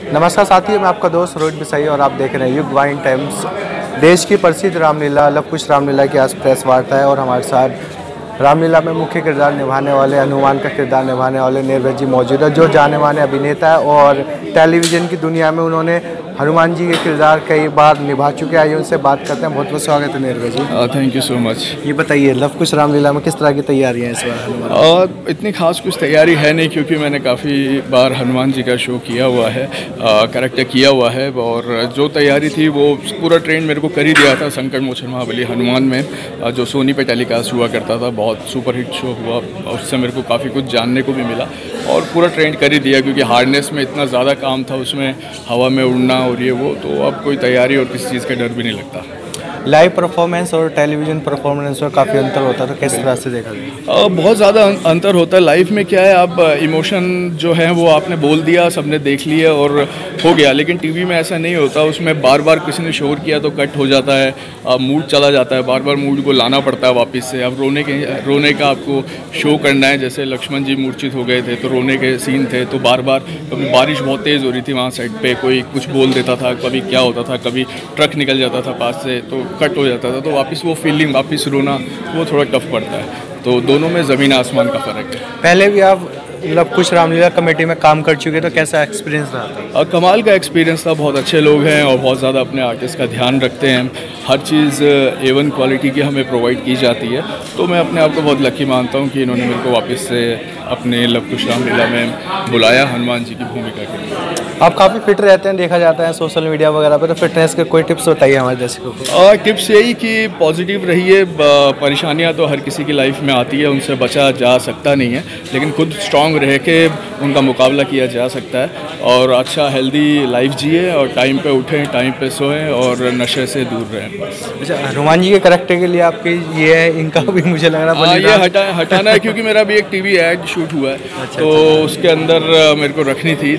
नमस्कार साथियों, मैं आपका दोस्त रोहित बिसाई और आप देख रहे हैं युग वाइन टाइम्स। देश की प्रसिद्ध रामलीला लव कुश रामलीला की आज प्रेस वार्ता है और हमारे साथ रामलीला में मुख्य किरदार निभाने वाले, हनुमान का किरदार निभाने वाले निर्भय जी मौजूद है, जो जाने माने अभिनेता है और टेलीविज़न की दुनिया में उन्होंने हनुमान जी के किरदार कई बार निभा चुके हैं। आइए उनसे बात करते हैं। बहुत बहुत स्वागत है Nirbhay ji. Thank you so much. ये बताइए, लव कुश रामलीला में किस तरह की तैयारी है इस बार हनुमान? इतनी खास कुछ तैयारी है नहीं, क्योंकि मैंने काफ़ी बार हनुमान जी का शो किया हुआ है, कैरेक्टर किया हुआ है, और जो तैयारी थी वो पूरा ट्रेंड मेरे को कर ही दिया था संकट मोचन महाबली हनुमान में, जो सोनी पे टेलीकास्ट हुआ करता था। बहुत सुपरहिट शो हुआ, उससे मेरे को काफ़ी कुछ जानने को भी मिला और पूरा ट्रेंड कर ही दिया, क्योंकि हार्डनेस में इतना ज़्यादा काम था उसमें, हवा में उड़ना और ये वो, तो अब कोई तैयारी और किसी चीज़ का डर भी नहीं लगता। लाइव परफॉर्मेंस और टेलीविज़न परफॉर्मेंस में काफ़ी अंतर होता है, तो किस तरह से देखा जाए? बहुत ज़्यादा अंतर होता है। लाइव में क्या है, आप इमोशन जो है वो आपने बोल दिया, सबने देख लिया और हो गया, लेकिन टीवी में ऐसा नहीं होता। उसमें बार बार किसी ने शोर किया तो कट हो जाता है, मूड चला जाता है, बार बार मूड को लाना पड़ता है वापस से। अब रोने का आपको शो करना है, जैसे लक्ष्मण जी मूर्छित हो गए थे तो रोने के सीन थे, तो बार बार कभी बारिश बहुत तेज़ हो रही थी वहाँ साइड पे, कोई कुछ बोल देता था, कभी क्या होता था, कभी ट्रक निकल जाता था पास से तो कट हो जाता था, तो वापस वो फीलिंग, वापस रोना, वो थोड़ा टफ पड़ता है। तो दोनों में ज़मीन आसमान का फ़र्क है। पहले भी आप लव कुश रामलीला कमेटी में काम कर चुके, तो कैसा एक्सपीरियंस रहा था? कमाल का एक्सपीरियंस था। बहुत अच्छे लोग हैं और बहुत ज़्यादा अपने आर्टिस्ट का ध्यान रखते हैं। हर चीज़ A1 क्वालिटी की हमें प्रोवाइड की जाती है, तो मैं अपने आप को बहुत लकी मानता हूँ कि इन्होंने मेरे को वापस से अपने लव कुश रामलीला में बुलाया हनुमान जी की भूमिका के लिए। आप काफ़ी फिट रहते हैं, देखा जाता है सोशल मीडिया वगैरह पे, तो फिटनेस के कोई टिप्स बताइए हमारे दर्शकों को। टिप्स यही कि पॉजिटिव रहिए। परेशानियां तो हर किसी की लाइफ में आती है, उनसे बचा जा सकता नहीं है, लेकिन खुद स्ट्रांग रह के उनका मुकाबला किया जा सकता है। और अच्छा हेल्दी लाइफ जिए और टाइम पे उठें, टाइम पे सोएं और नशे से दूर रहें बस। अच्छा, हनुमान जी के कैरेक्टर के लिए आपकी ये है, इनका भी मुझे लग रहा है ये हटाना है, क्योंकि मेरा भी एक टीवी ऐड शूट हुआ है। तो उसके अंदर मेरे को रखनी थी,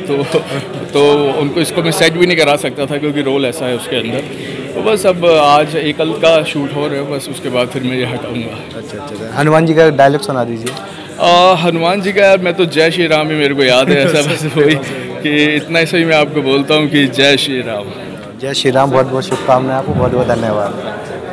तो उनको इसको मैं सेट भी नहीं करा सकता था, क्योंकि रोल ऐसा है उसके अंदर। तो बस अब आज एकल का शूट हो रहा है, बस उसके बाद फिर मैं ये हटाऊंगा। अच्छा, हनुमान जी का डायलॉग सुना दीजिए। हनुमान जी का यार, मैं तो जय श्री राम ही मेरे को याद है, ऐसा बस वही कि इतना ऐसा ही मैं आपको बोलता हूँ कि जय श्री राम। जय श्री राम। बहुत बहुत शुभकामनाएं आपको, बहुत बहुत धन्यवाद।